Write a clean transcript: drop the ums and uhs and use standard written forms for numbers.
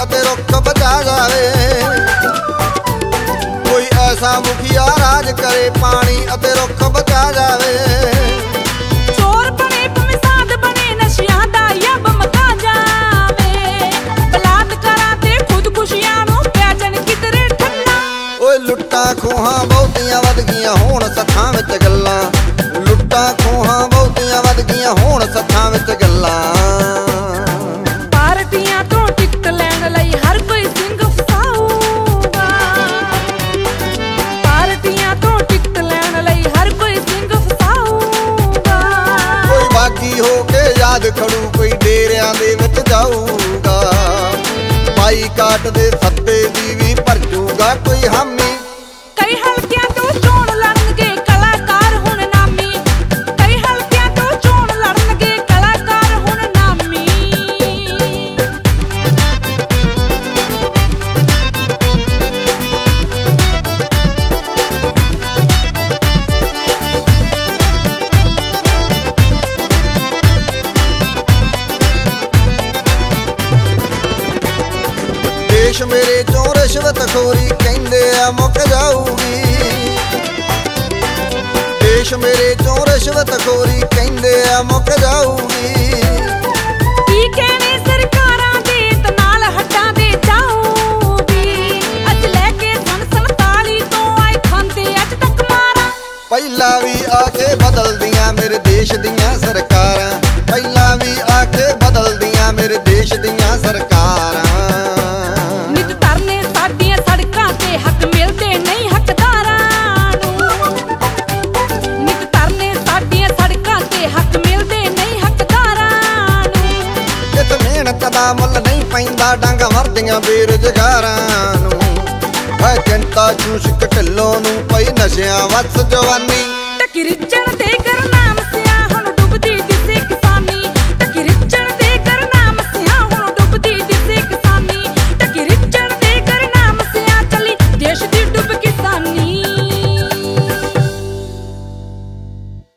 ते रुख बचा जावे। कोई ऐसा मुखिया राज करे पानी अते रुख बचा जावे। चोर बने भावें साध बने नशियां दा यब मका जावे। बलात्कारां ते खुदकुशियां नूं प्याजन किधरे ठन्ना। ओए लुट्टां खोहां बहुतियां वध गईयां होण सत्थां विच गल्लां। लुट्टां खोहां बहुतियां वध गईयां होण सत्थां विच गल्लां। पार्टियां तो टिकट लैण लई हर कोई सिंह फसाऊगा। पार्टियां तो टिकट लैण लई हर कोई सिंह फसाऊगा। कोई बागी हो के याद खड़ू कोई डेरियां दे विच जाऊगा। पाई काट दे सत्ते दी भी भरजूगा कोई हामी। कई हल्कियां तो चोण लड़नगे कलाकार हुण नामी। कई हल्कियां तो चोण लड़नगे कलाकार हुण नामी। देश मेरे चों रिश्वत खोरी कहंदे आ मुक जाऊगी। देश मेरे चों रिश्वत खोरी कहंदे आ मुक जाऊगी। की कहने सरकारां दे ते नाल हड्डां दे जाऊगी। अज लैके सन 47 तो आए खांदे अज तक मारा। पहला भी आके बदल दियां मेरे देश दियां सरकारां। पहला भी आके बदल दियां मेरे देश दियां सरकारां। नित तरने साडियां सड़कां ते हक मिलदे नहीं हकदारां नूं। नित तरने साडियां सड़कां ते हक मिलदे नहीं हकदारां नूं। कित मेहनत दा मुੱਲ नहीं पैंदा डंग मरदियां बेरोजगारां नूं। है जनता चूश ढिੱਲੋਂ नूं पई नशियां वस जवानी।